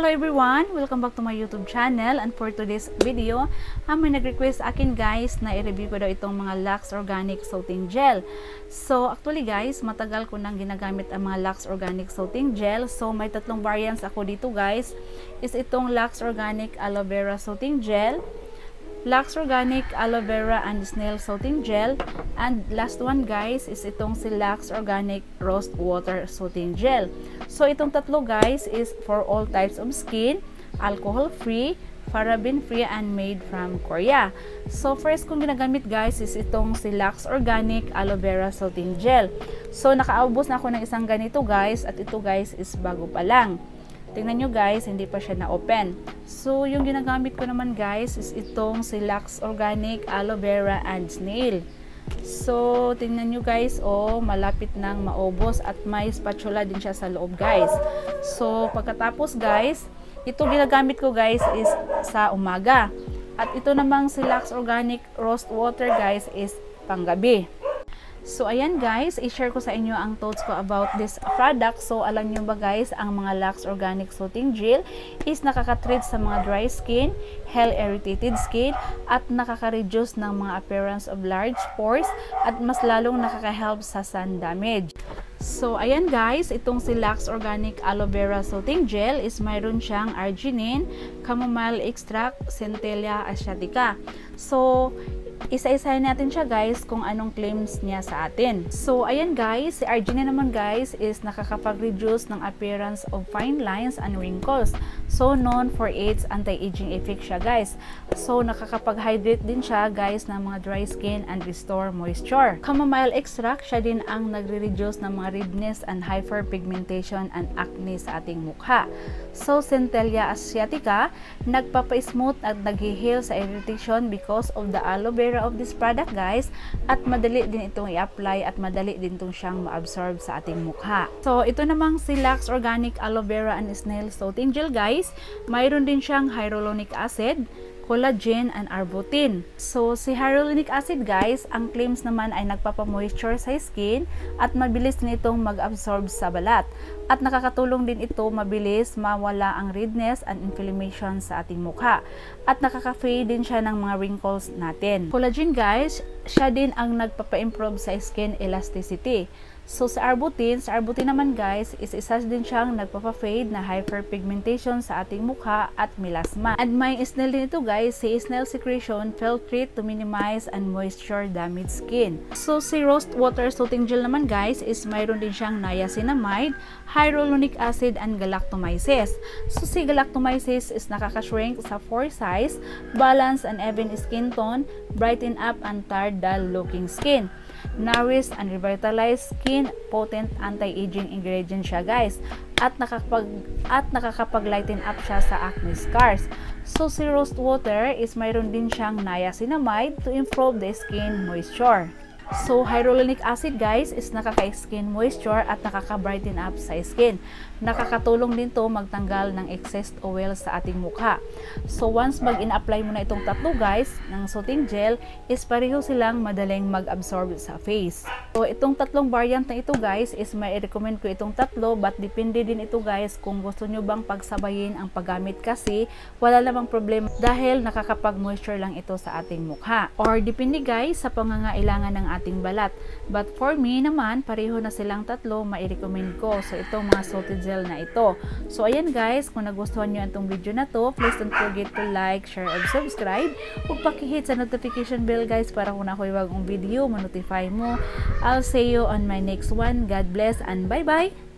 Hello everyone! Welcome back to my YouTube channel, and for today's video, may nag-request akin guys na i-review ko daw itong mga Lux Organic Soothing Gel. So actually guys, matagal ko nang ginagamit ang mga Lux Organic Soothing Gel. So may tatlong variants ako dito guys. Is itong Lux Organic Aloe Vera Soothing Gel, Lux Organic Aloe Vera and Snail Soothing Gel, and last one guys is itong si Lux Organic Rose Water Soothing Gel. So itong tatlo guys is for all types of skin, alcohol free, paraben free, and made from Korea. So first kong ginagamit guys is itong si Lux Organic Aloe Vera Soothing Gel. So nakaubos na ako ng isang ganito guys, at ito guys is bago pa lang. Tingnan nyo guys, hindi pa siya na-open. So, yung ginagamit ko naman guys is itong si Lux Organic Aloe Vera and Snail. So, tingnan nyo guys, malapit nang maubos at may spatula din siya sa loob guys. So, pagkatapos guys, ito ginagamit ko guys is sa umaga. At ito namang si Lux Organic Rose Water guys is panggabi. So, ayan guys, i-share ko sa inyo ang thoughts ko about this product. So, alam nyo ba guys, ang mga Lux Organic Soothing Gel is nakaka-treat sa mga dry skin, health irritated skin, at nakaka-reduce ng mga appearance of large pores, at mas lalong nakaka-help sa sun damage. So, ayan guys, itong si Lux Organic Aloe Vera Soothing Gel is mayroon siyang arginine, chamomile extract, centella asiatica. So, isa-isahin natin siya guys kung anong claims niya sa atin. So, ayan guys, si arginine naman guys is nakakapag-reduce ng appearance of fine lines and wrinkles. So, known for its anti-aging effect siya guys. So, nakakapag-hydrate din siya guys ng mga dry skin and restore moisture. Chamomile extract, siya din ang nagre-reduce ng mga redness and hyperpigmentation and acne sa ating mukha. So, centella asiatica, nagpapa-smooth at nag-heal sa irritation because of the aloe vera of this product guys, at madali din itong i-apply at madali din itong siyang ma-absorb sa ating mukha. So, ito namang si Lux Organic Aloe Vera and Snail Soothing Gel guys, mayroon din siyang hyaluronic acid, collagen, and arbutin. So, si hyaluronic acid guys, ang claims naman ay nagpapa-moisture sa skin at mabilis din itong mag-absorb sa balat. At nakakatulong din ito mabilis mawala ang redness and inflammation sa ating mukha. At nakaka-fade din siya ng mga wrinkles natin. Collagen guys, siya din ang nagpapa-improve sa skin elasticity. So, sa arbutin naman guys, is isa din siyang nagpapa-fade na hyperpigmentation sa ating mukha at melasma. And may snail din ito guys, si snail secretion filtrate to minimize and moisture damaged skin. So, si Rose Water Soothing Gel naman guys, is mayroon din siyang niacinamide, hyaluronic acid, and galactomyces. So, si galactomyces is nakaka-shrink sa pore size, balance and even skin tone, brighten up and tired dull looking skin, nourish and revitalize skin, potent anti-aging ingredient siya guys, at nakakapag-lighten up siya sa acne scars. So, si Rose Water is mayroon din siyang niacinamide to improve the skin moisture. So, hyaluronic acid guys is nakaka-skin moisture at nakaka-brighten up sa skin. Nakakatulong din to magtanggal ng excess oil sa ating mukha. So, once mag-in-apply mo na itong tatlo guys ng soothing gel, is pareho silang madaling mag-absorb sa face. So, itong tatlong variant na ito guys is may recommend ko itong tatlo, but depende din ito guys kung gusto nyo bang pagsabayin ang paggamit, kasi wala namang problema dahil nakakapag-moisture lang ito sa ating mukha. Or depende guys sa pangangailangan ng ating balat. But for me naman, pareho na silang tatlo, mai-recommend ko. So, itong mga soothing gel na ito. So, ayan guys, kung nagustuhan nyo itong video na to, please don't forget to like, share, and subscribe. Huwag pakihit sa notification bell guys para kung ako'y bagong video, ma-notify mo. I'll see you on my next one. God bless and bye-bye!